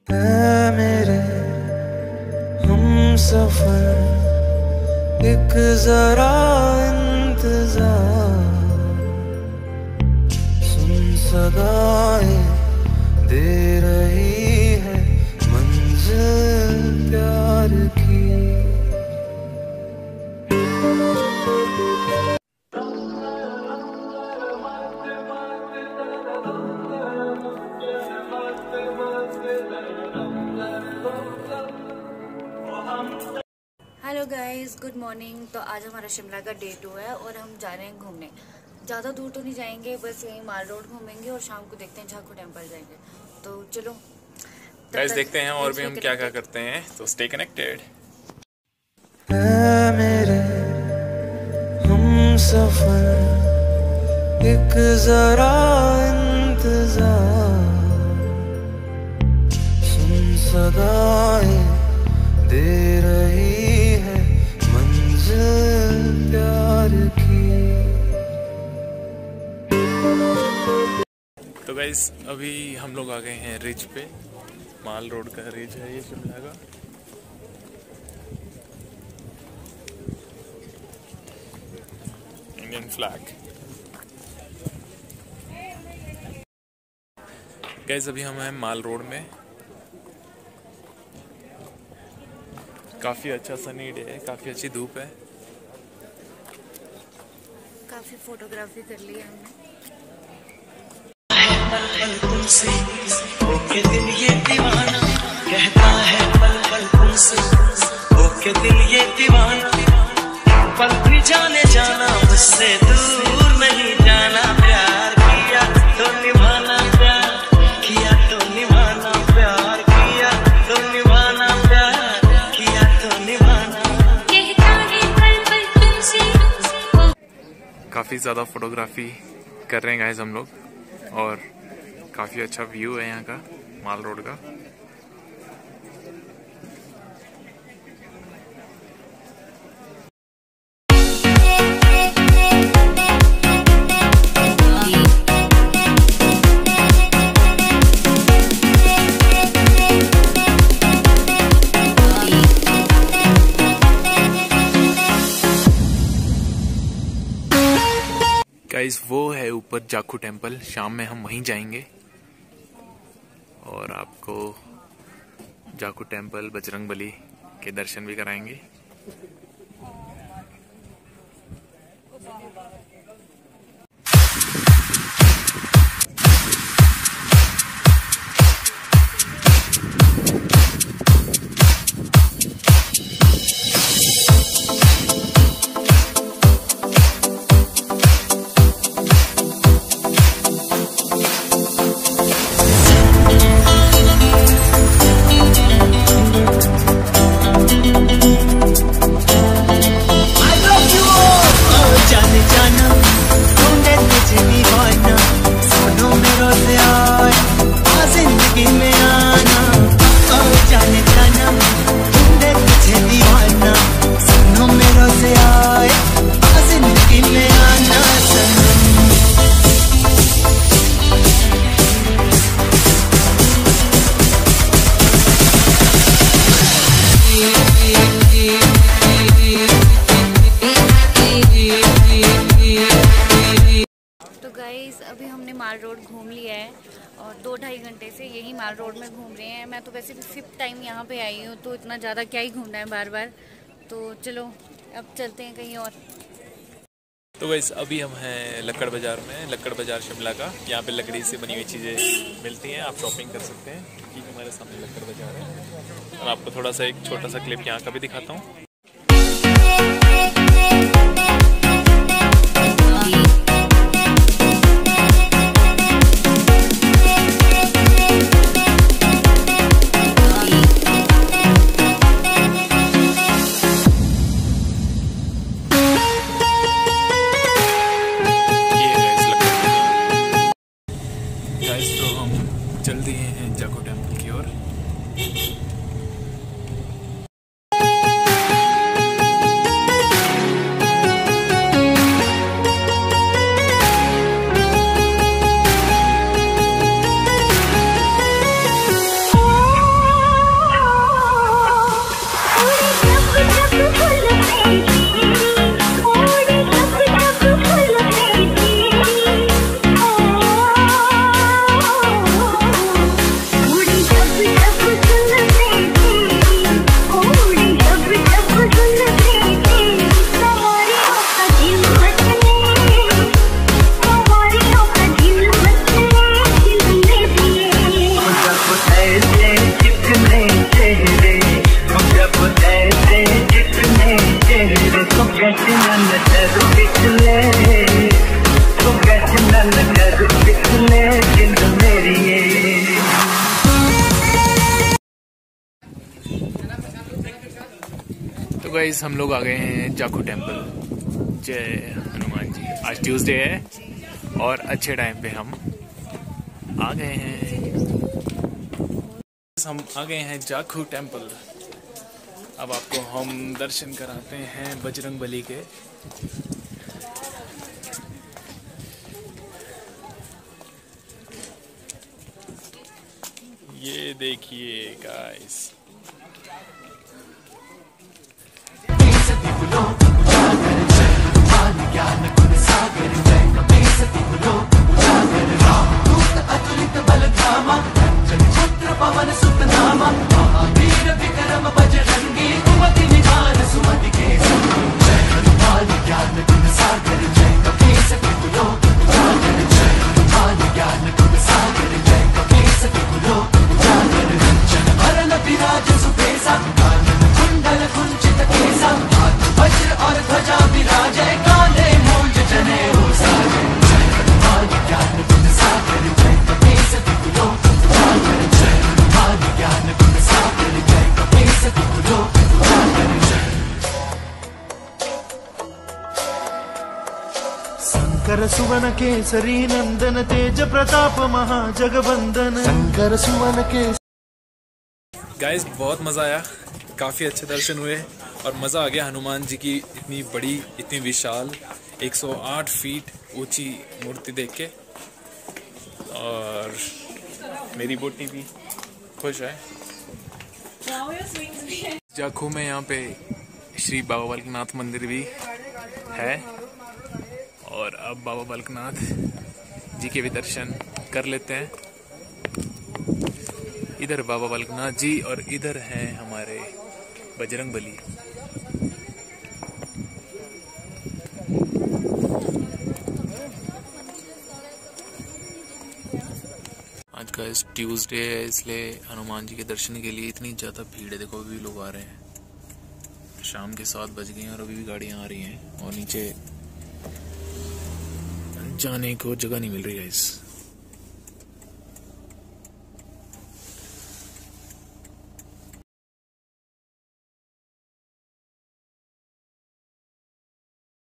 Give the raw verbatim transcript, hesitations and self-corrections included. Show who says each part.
Speaker 1: है मेरे हम सफर एक जरा इंतजार, सुन सदाएं दे रही है मंजिल प्यार की।
Speaker 2: Hello guys, good morning. तो आज हमारा शिमला का डे टू है और हम जा रहे हैं घूमने। ज़्यादा दूर तो नहीं जाएंगे, बस यहीं माल रोड घूमेंगे और शाम को देखते हैं झाकू टेम्पल जाएंगे। तो चलो
Speaker 3: गाइस देखते हैं और भी हम क्या क्या करते हैं, तो स्टे कनेक्टेड।
Speaker 1: है मेरे हम सफर एक जरा इंतजार, सुन सदाएं दे रही है मंजिल प्यार की।
Speaker 3: तो गाइस अभी हम लोग आ गए हैं रिज पे। माल रोड का रिज है ये शिमला का। Indian flag. गाइस अभी हम हैं माल रोड में। काफी अच्छा सनी डे है, काफी अच्छी धूप है।
Speaker 2: काफी फोटोग्राफी कर ली है हमने।
Speaker 4: पल पल तुमसे होके दिल ये दीवाना, कहता है पल पल तुमसे होके दिल ये दीवाना। पल भी जाने जाना, मुझसे दूर नहीं जाना। प्यार किया तो निभाना, प्यार किया तो निभाना। प्यार किया तो निभाना, प्यार किया तो निभाना। कहता है पल पल तुमसे।
Speaker 3: काफी ज्यादा फोटोग्राफी कर रहे हैं गाइस हम लोग और काफी अच्छा व्यू है यहाँ का माल रोड का। गाइस वो है ऊपर झाकू टेम्पल। शाम में हम वहीं जाएंगे और आपको झाकू टेम्पल, बजरंगबली के दर्शन भी कराएंगे।
Speaker 2: अभी हमने माल रोड घूम लिया है और दो ढाई घंटे से यही माल रोड में घूम रहे हैं। मैं तो वैसे भी फिफ्थ टाइम यहाँ पे आई हूँ, तो इतना ज़्यादा क्या ही घूमना है बार बार। तो चलो अब चलते हैं कहीं और।
Speaker 3: तो गाइस अभी हम हैं लक्कड़ बाज़ार में। लक्कड़ बाज़ार शिमला का। यहाँ पे लकड़ी से बनी हुई चीज़ें मिलती हैं, आप शॉपिंग कर सकते हैं। ठीक है, हमारे सामने लक्कड़ बाज़ार है और आपको थोड़ा सा एक छोटा सा क्लिप यहाँ का भी दिखाता हूँ। तो हम चल दिए हैं झाकू टेम्पल की ओर।
Speaker 4: ऐसे कितने चेहरे, जब ऐसे कितने चेहरे, तो कैसे न नजर पिछले, तो कैसे न नजर पिछले जिंद मेरी ये।
Speaker 3: तो गाइस हम लोग आ गए हैं जाखू टेम्पल। जय हनुमान जी। आज ट्यूसडे है और अच्छे टाइम पे हम आ गए हैं। हम आ गए हैं जाखू टेम्पल। अब आपको हम दर्शन कराते हैं बजरंगबली के। ये देखिए गाइस,
Speaker 5: शंकर सुवन केसरी नंदन तेज प्रताप महाजगवंदन, शंकर सुवन के।
Speaker 3: गाइस बहुत मज़ा आया, काफ़ी अच्छे दर्शन हुए और मज़ा आ गया हनुमान जी की इतनी बड़ी, इतनी विशाल एक सौ आठ फीट ऊंची मूर्ति देख के। और मेरी बोटी भी खुश है। जाखू में यहाँ पे श्री बाबा बालकनाथ मंदिर भी है और अब बाबा बालकनाथ जी के भी दर्शन कर लेते हैं। इधर बाबा बालकनाथ जी और इधर हैं हमारे बजरंगबली। आज का इस ट्यूसडे है, इसलिए हनुमान जी के दर्शन के लिए इतनी ज़्यादा भीड़ है। देखो अभी भी लोग आ रहे हैं। शाम के सात बज गए हैं और अभी भी गाड़ियाँ आ रही हैं और नीचे जाने को जगह नहीं मिल रही है। इस